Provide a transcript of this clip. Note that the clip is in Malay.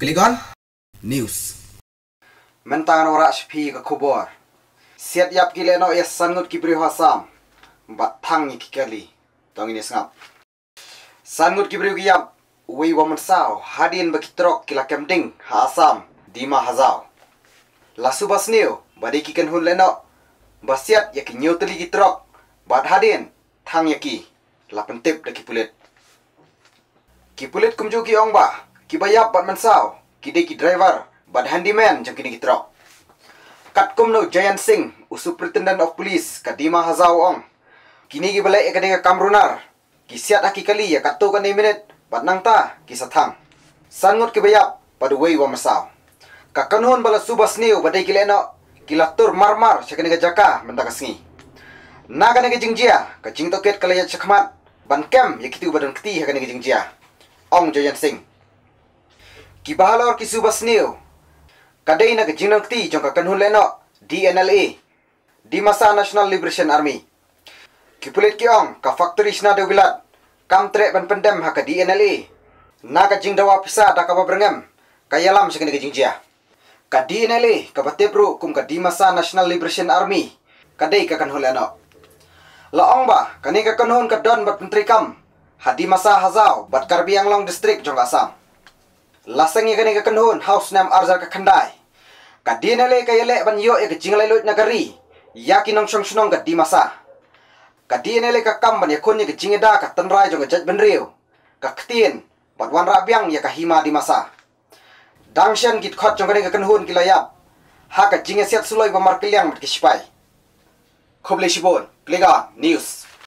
Klik on News. Mentangan ora sepi ke kubur. Siat yap kile no ya sangut ki beri hasam. Batang ni kikali. Tong ini sengap. Sangut ki beri yap. Wei wa mensau. Hadin bagi trok kila kemding. Hasam. Dima hazau. Lasu bas niu. Badai kikan hun leno. Basiat ya ki nyu teli ki trok. Bad hadin. Tang ya ki. Lapan tip da ki pulit. Ki pulit kumju ki ong ba. Ki bayap bat mensau. Ki driver. Bad handyman jam kini ki trok. Kat kumno Jayan Singh, Superintendent of Police, Kadima Hazau ong. Kini ki balai ekadega kamrunar. Ki siat aki kali ya katu kan minute, bat nang ta ki sathang. Sangut ki bayap padu wei wa masau. Kakanhon bala subas niu badai ki leno, ki latur marmar sakadega jaka mentakasngi. Na kanega jingjia, ka jing toket kalaya chakmat, ban kem ya kitu badan keti kanega jingjia. Ong Jayan Singh. Ki bahalor ki subas niu. Kadai na kejinang kti jong kakanhun leno DNLA di masa National Liberation Army. Kipulit kiong ka factory na de wilat kam trek ban pendem ha ka DNLA na ka jing dawa pisa da ka babrengem kayalam sekene ke jingjia. Ka DNLA ka batebru kum ka di masa National Liberation Army kadai kakanhun leno. Laong ba kani kakanhun ka don bat pentri kam ha di masa Hazau bat Karbi Anglong district jong Assam. Lasang ya kani kakanhun house name arzar ka khandai. Ka DNLA ka yele ban yo ya ka jinglai lut nagari. Ya kinong song ka di masa. Ka DNLA ka kam ban ya kun ya ka jingeda ka tanrai jong ka jaj benriu. Ka ktien bat wan rabiang ya ka hima di masa. Dangshan git khot jong kani kakanhun kilayap. Ha ka jinge siat suloi ba markiliang mat ki sipai. Khoble sibon, Klik on News.